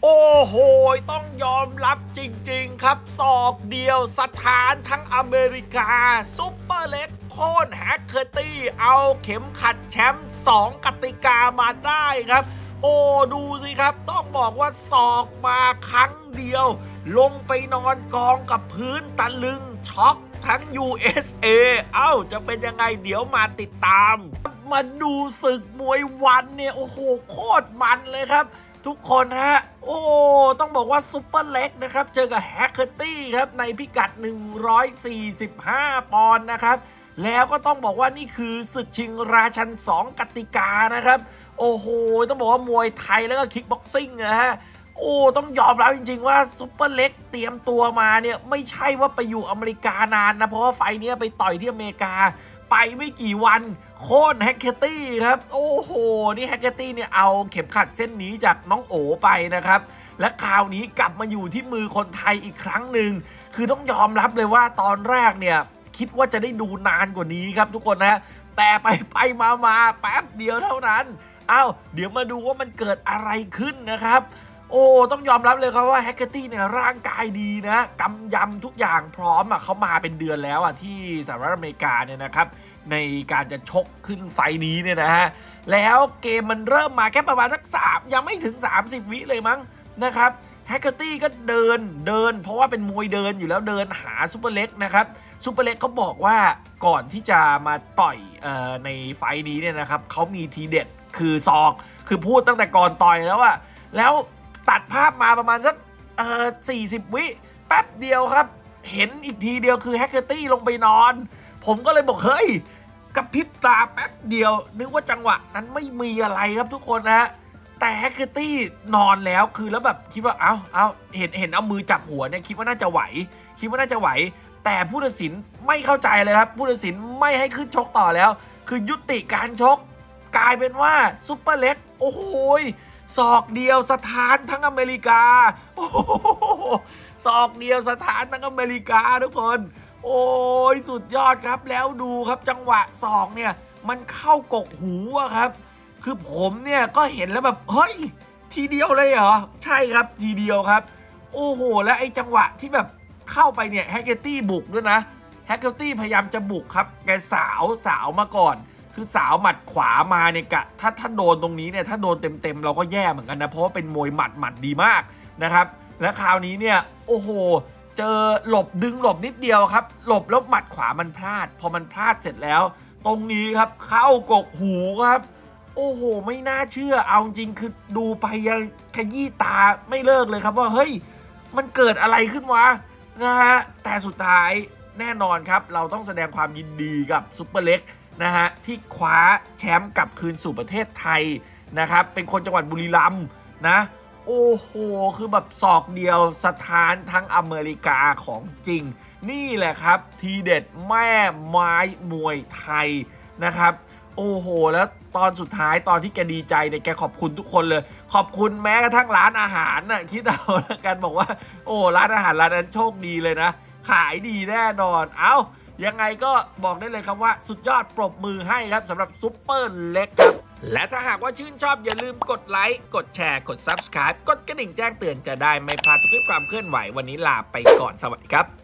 โอ้โหต้องยอมรับจริงๆครับศอกเดียวสถานทั้งอเมริกาซุปเปอร์เล็กโค่นแฮกเคอร์ตี้เอาเข็มขัดแชมป์2กติกามาได้ครับโอ้ดูสิครับต้องบอกว่าศอกมาครั้งเดียวลงไปนอนกองกับพื้นตะลึงช็อกทั้ง USA เอ้าจะเป็นยังไงเดี๋ยวมาติดตามมาดูศึกมวยวันเนี่ยโอ้โหโคตรมันเลยครับทุกคนฮะโอ้ต้องบอกว่าซุปเปอร์เล็กนะครับเจอกับแฮกเกอร์ตี้ครับในพิกัด145ปอนด์นะครับแล้วก็ต้องบอกว่านี่คือศึกชิงราชัน2กติกานะครับโอ้โหต้องบอกว่ามวยไทยแล้วก็คิกบ็อกซิ่งนะฮะโอ้ต้องยอมรับจริงๆว่าซุปเปอร์เล็กเตรียมตัวมาเนี่ยไม่ใช่ว่าไปอยู่อเมริกานานนะเพราะว่าไฟนี้ไปต่อยที่อเมริกาไปไม่กี่วันโค่นแฮกเกอร์ตี้ครับโอ้โหนี่แฮกเกอร์ตี้เนี่ยเอาเข็มขัดเส้นนี้จากน้องโอไปนะครับและคราวนี้กลับมาอยู่ที่มือคนไทยอีกครั้งหนึ่งคือต้องยอมรับเลยว่าตอนแรกเนี่ยคิดว่าจะได้ดูนานกว่านี้ครับทุกคนนะแต่ไปมาแป๊บเดียวเท่านั้นเดี๋ยวมาดูว่ามันเกิดอะไรขึ้นนะครับโอ้ต้องยอมรับเลยครับว่าแฮกเกอร์ตี้เนี่ยร่างกายดีนะกำยำทุกอย่างพร้อมเขามาเป็นเดือนแล้วที่สหรัฐอเมริกาเนี่ยนะครับในการจะชกขึ้นไฟนี้เนี่ยนะฮะแล้วเกมมันเริ่มมาแค่ประมาณสักยังไม่ถึง30วิเลยมั้งนะครับแฮกเกอร์ตี้ก็เดินเพราะว่าเป็นมวยเดินอยู่แล้วเดินหาซูเปอร์เล็กนะครับซูเปอร์เล็กเขาบอกว่าก่อนที่จะมาต่อยในไฟนี้เนี่ยนะครับเขามีทีเด็ดคือศอกคือพูดตั้งแต่ก่อนต่อยแล้วแล้วตัดภาพมาประมาณสัก40วิแป๊บเดียวครับเห็นอีกทีเดียวคือแฮกเกอร์ตี้ลงไปนอนผมก็เลยบอกเฮ้ยกระพริบตาแป๊บเดียวนึกว่าจังหวะนั้นไม่มีอะไรครับทุกคนนะแต่แฮกเกอร์ตี้นอนแล้วคือแล้วแบบคิดว่าเห็นเอามือจับหัวเนี่ยคิดว่าน่าจะไหวแต่ผู้ตัดสินไม่เข้าใจเลยครับผู้ตัดสินไม่ให้ขึ้นชกต่อแล้วคือยุติการชกกลายเป็นว่าซุปเปอร์เล็กโอ้โหศอกเดียวสถานทั้งอเมริกาโอ้โหศอกเดียวสถานทั้งอเมริกาทุกคนโอ้ยสุดยอดครับแล้วดูครับจังหวะศอกเนี่ยมันเข้ากกหูครับคือผมเนี่ยก็เห็นแล้วแบบเฮ้ยทีเดียวเลยเหรอใช่ครับทีเดียวครับโอ้โหและไอ้จังหวะที่แบบเข้าไปเนี่ยแฮกเกอร์ตี้บุกด้วยนะแฮกเกอร์ตี้พยายามจะบุกครับแกสาวมาก่อนคือสาวหมัดขวามาเนี่ยกะถ้าโดนตรงนี้เนี่ยถ้าโดนเต็มเราก็แย่เหมือนกันนะเพราะว่าเป็นมวยหมัดดีมากนะครับและคราวนี้เนี่ยโอ้โหเจอดึงหลบนิดเดียวครับหลบแล้วหมัดขวามันพลาดพอมันพลาดเสร็จแล้วตรงนี้ครับเข้ากกหูครับโอ้โหไม่น่าเชื่อเอาจริงคือดูไปยังขยี้ตาไม่เลิกเลยครับว่าเฮ้ยมันเกิดอะไรขึ้นวะนะฮะแต่สุดท้ายแน่นอนครับเราต้องแสดงความยินดีกับซุปเปอร์เล็กนะฮะที่คว้าแชมป์กลับคืนสู่ประเทศไทยนะครับเป็นคนจังหวัดบุรีรัมย์นะโอ้โหคือแบบศอกเดียวสถานทั้งอเมริกาของจริงนี่แหละครับทีเด็ดแม่ไม้มวยไทยนะครับโอ้โหแล้วตอนสุดท้ายตอนที่แกดีใจเนี่ยแกขอบคุณทุกคนเลยขอบคุณแม้กระทั่งร้านอาหารน่ะคิดเอาแล้วกันบอกว่าโอ้ร้านอาหารร้านนั้นโชคดีเลยนะขายดีแน่นอนยังไงก็บอกได้เลยครับว่าสุดยอดปรบมือให้ครับสำหรับซุปเปอร์เล็กครับและถ้าหากว่าชื่นชอบอย่าลืมกดไลค์กดแชร์กด Subscribe กดกระดิ่งแจ้งเตือนจะได้ไม่พลาดทุกคลิปความเคลื่อนไหววันนี้ลาไปก่อนสวัสดีครับ